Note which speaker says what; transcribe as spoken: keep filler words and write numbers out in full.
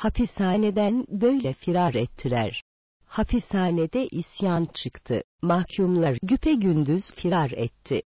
Speaker 1: Hapishaneden böyle firar ettiler. Hapishanede isyan çıktı. Mahkumlar güpegündüz firar etti.